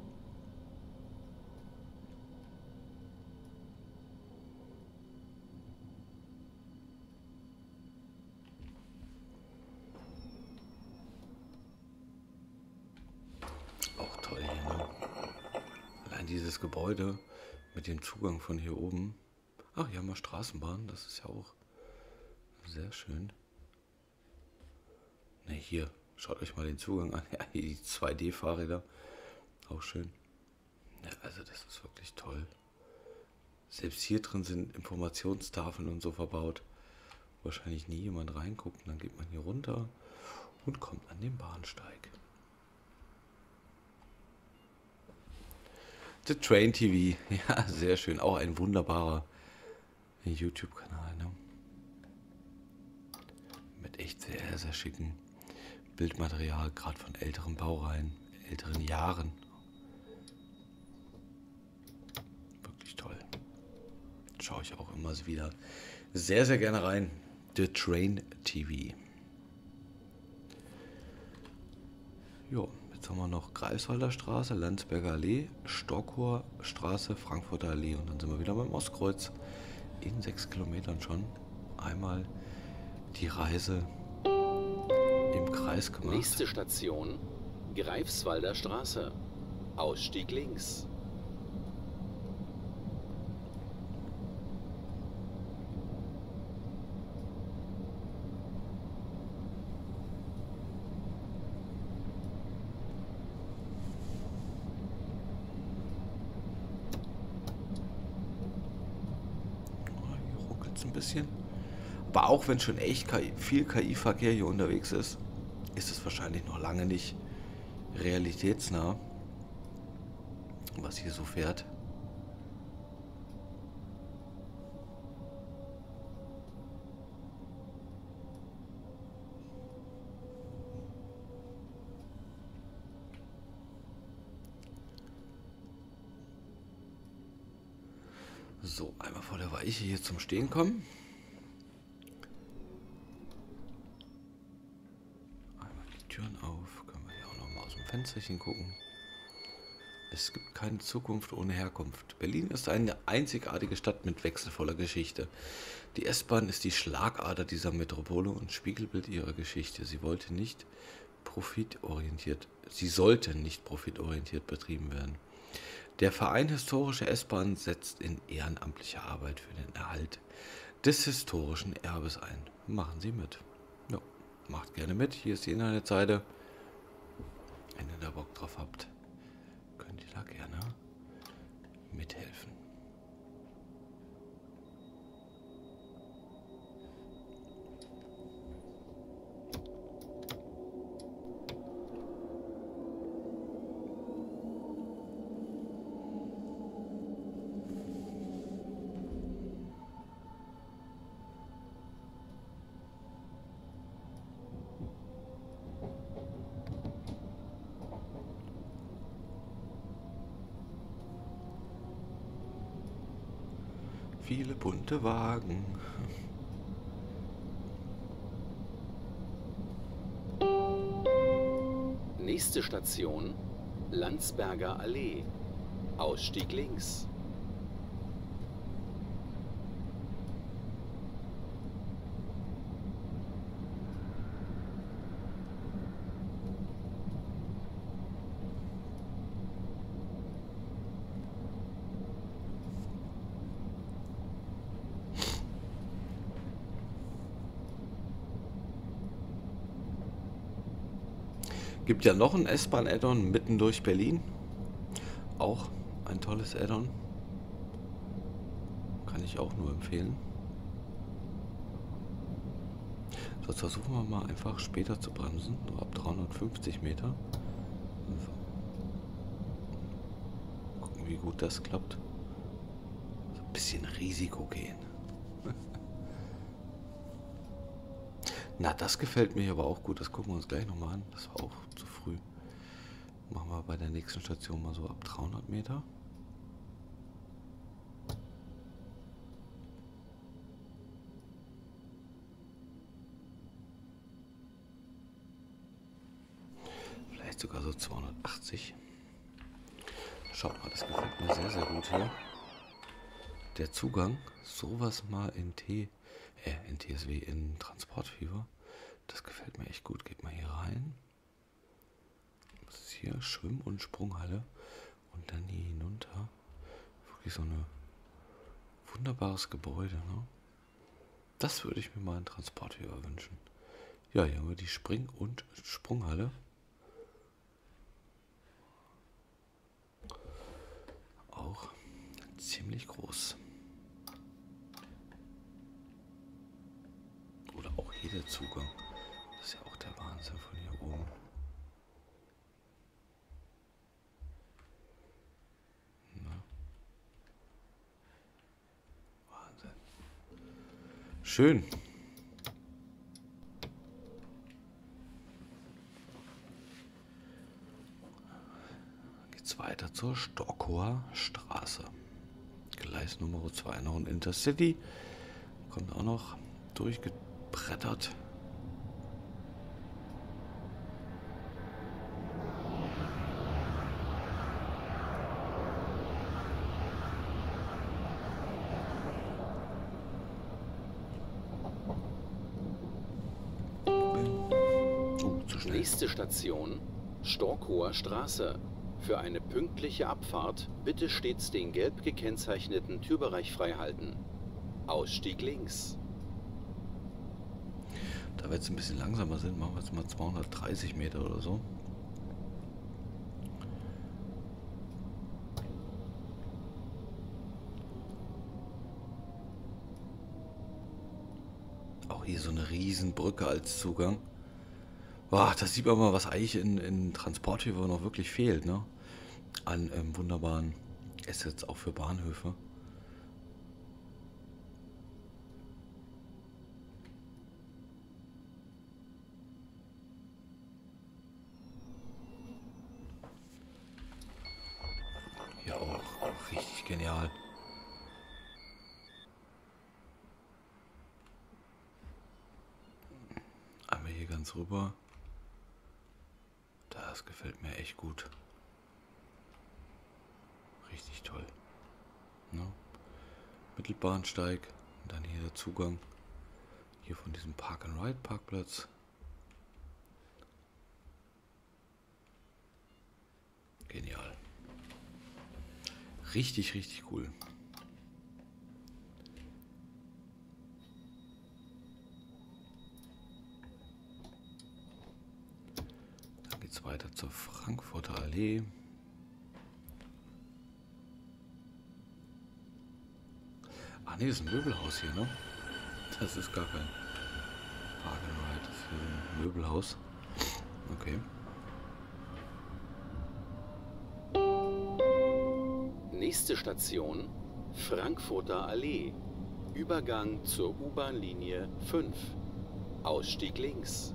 Auch toll hier, ne? Allein dieses Gebäude mit dem Zugang von hier oben. Ach, hier haben wir Straßenbahn, das ist ja auch sehr schön. Ne, hier, schaut euch mal den Zugang an. Ja, hier die 2D-Fahrräder. Auch schön. Ja, also das ist wirklich toll. Selbst hier drin sind Informationstafeln und so verbaut. Wahrscheinlich nie jemand reinguckt. Und dann geht man hier runter und kommt an den Bahnsteig. The Train TV. Ja, sehr schön. Auch ein wunderbarer YouTube-Kanal, ne? Mit echt sehr, sehr schicken Bildmaterial, gerade von älteren Baureihen, älteren Jahren. Wirklich toll. Schaue ich auch immer wieder sehr, sehr gerne rein. The Train TV. Jo, jetzt haben wir noch Greifswalder Straße, Landsberger Allee, Stockhor Straße, Frankfurter Allee und dann sind wir wieder beim Ostkreuz. In 6 Kilometern schon einmal die Reise im Kreis gemacht.
Nächste Station, Greifswalder Straße. Ausstieg links.
Hier ruckelt es ein bisschen. Aber auch wenn schon echt viel KI-Verkehr hier unterwegs ist, ist es wahrscheinlich noch lange nicht realitätsnah, was hier so fährt. So, einmal vor der Weiche hier zum Stehen kommen. Einmal die Türen auf. Können wir hier auch noch mal aus dem Fensterchen gucken. Es gibt keine Zukunft ohne Herkunft. Berlin ist eine einzigartige Stadt mit wechselvoller Geschichte. Die S-Bahn ist die Schlagader dieser Metropole und Spiegelbild ihrer Geschichte. Sie sollte nicht profitorientiert betrieben werden. Der Verein Historische S-Bahn setzt in ehrenamtlicher Arbeit für den Erhalt des historischen Erbes ein. Machen Sie mit. Ja, macht gerne mit. Hier ist die Internetseite. Wenn ihr da Bock drauf habt, könnt ihr da gerne mithelfen. Viele bunte Wagen.
Nächste Station, Landsberger Allee. Ausstieg links.
Gibt ja noch ein S-Bahn-Add-on mitten durch Berlin. Auch ein tolles Add-on. Kann ich auch nur empfehlen. So, jetzt versuchen wir mal einfach später zu bremsen. So ab 350 Meter. So. Gucken, wie gut das klappt. So ein bisschen Risiko gehen. Na, das gefällt mir aber auch gut. Das gucken wir uns gleich nochmal an. Das war auch zu früh. Machen wir bei der nächsten Station mal so ab 300 Meter. Vielleicht sogar so 280. Schaut mal, das gefällt mir sehr, sehr gut hier. Der Zugang, sowas mal in TSW, in Transportfieber. Das gefällt mir echt gut. Geht mal hier rein. Das ist hier Schwimm- und Sprunghalle. Und dann hier hinunter. Wirklich so ein wunderbares Gebäude. Ne? Das würde ich mir mal in Transportfieber wünschen. Ja, hier haben wir die Spring- und Sprunghalle. Auch ziemlich groß. Oder auch hier der Zugang. Das ist ja auch der Wahnsinn von hier oben. Schön. Geht's weiter zur Storkower Straße. Gleis Nummer 2, noch ein Intercity. Kommt auch noch durchgebrettert.
Nächste Station, Storkower Straße. Für eine pünktliche Abfahrt bitte stets den gelb gekennzeichneten Türbereich freihalten. Ausstieg links.
Da wir jetzt ein bisschen langsamer sind, machen wir jetzt mal 230 Meter oder so. Auch hier so eine Riesenbrücke als Zugang. Boah, da sieht man mal, was eigentlich in Transporthöfe noch wirklich fehlt, ne? An wunderbaren Assets auch für Bahnhöfe. Ja, auch richtig genial. Einmal hier ganz rüber. Das gefällt mir echt gut. Richtig toll. Ne? Mittelbahnsteig und dann hier der Zugang. Hier von diesem Park-and-Ride-Parkplatz. Genial. Richtig, richtig cool. Dann geht es weiter zur Frankfurter Allee. Ach nee, das ist ein Möbelhaus hier, ne? Das ist gar kein Park-and-Ride, das ist hier ein Möbelhaus. Okay.
Nächste Station, Frankfurter Allee. Übergang zur U-Bahn-Linie 5. Ausstieg links.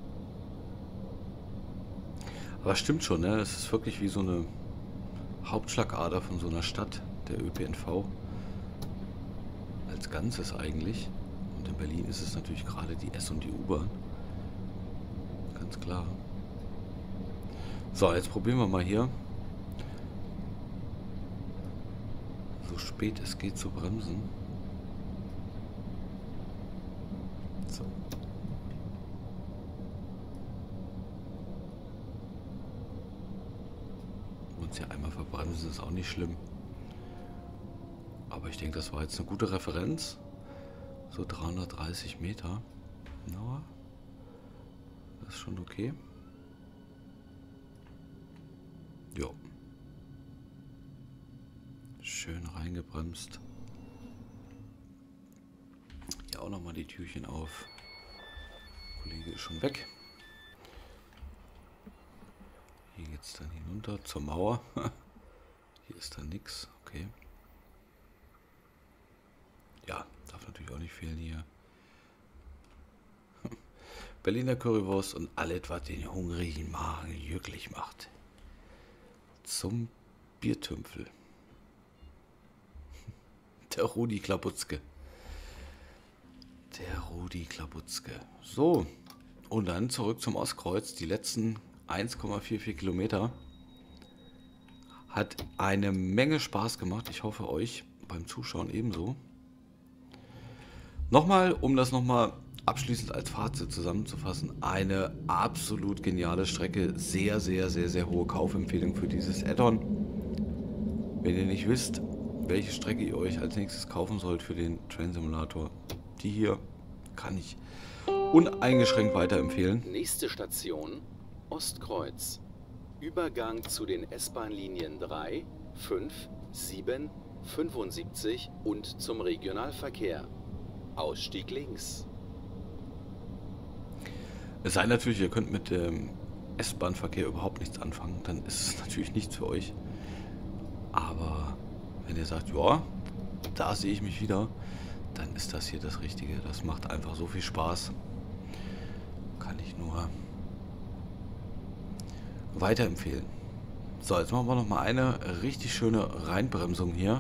Aber stimmt schon, ne? Es ist wirklich wie so eine Hauptschlagader von so einer Stadt, der ÖPNV. Als Ganzes eigentlich. Und in Berlin ist es natürlich gerade die S- und die U-Bahn. Ganz klar. So, jetzt probieren wir mal hier, so spät es geht, zu bremsen. So. Uns hier einmal verbremsen ist auch nicht schlimm. Aber ich denke, das war jetzt eine gute Referenz. So 330 Meter. No, das ist schon okay. Jo. Schön reingebremst. Hier auch nochmal die Türchen auf. Der Kollege ist schon weg. Hier geht es dann hinunter zur Mauer. Hier ist dann nichts. Okay. Ja, darf natürlich auch nicht fehlen hier. Berliner Currywurst und alles, was den hungrigen Magen glücklich macht. Zum Biertümpfel. Der Rudi Klabutzke. Der Rudi Klabutzke. So, und dann zurück zum Ostkreuz. Die letzten 1,44 Kilometer. Hat eine Menge Spaß gemacht. Ich hoffe, euch beim Zuschauen ebenso. Nochmal, um das nochmal abschließend als Fazit zusammenzufassen, eine absolut geniale Strecke, sehr, sehr, sehr, sehr hohe Kaufempfehlung für dieses Add-on. Wenn ihr nicht wisst, welche Strecke ihr euch als nächstes kaufen sollt für den Train Simulator, die hier kann ich uneingeschränkt weiterempfehlen.
Nächste Station, Ostkreuz. Übergang zu den S-Bahn-Linien 3, 5, 7, 75 und zum Regionalverkehr. Ausstieg links.
Es sei natürlich, ihr könnt mit dem S-Bahn-Verkehr überhaupt nichts anfangen, dann ist es natürlich nichts für euch. Aber wenn ihr sagt, ja, da sehe ich mich wieder, dann ist das hier das Richtige. Das macht einfach so viel Spaß. Kann ich nur weiterempfehlen. So, jetzt machen wir noch mal eine richtig schöne Reinbremsung hier.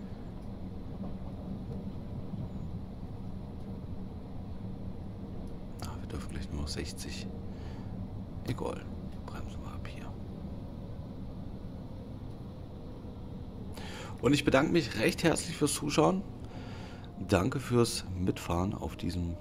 Wir dürfen gleich nur noch 60. Egal. Bremsen wir ab hier. Und ich bedanke mich recht herzlich fürs Zuschauen. Danke fürs Mitfahren auf diesem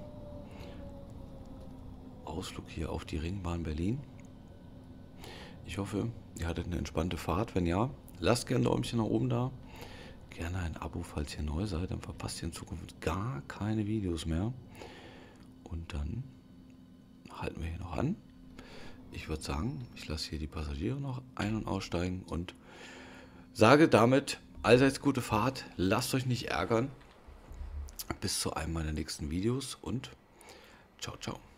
Ausflug hier auf die Ringbahn Berlin. Ich hoffe, ihr hattet eine entspannte Fahrt. Wenn ja, lasst gerne ein Däumchen nach oben da. Gerne ein Abo, falls ihr neu seid. Dann verpasst ihr in Zukunft gar keine Videos mehr. Und dann halten wir hier noch an. Ich würde sagen, ich lasse hier die Passagiere noch ein- und aussteigen und sage damit allseits gute Fahrt. Lasst euch nicht ärgern. Bis zu einem meiner nächsten Videos und ciao, ciao.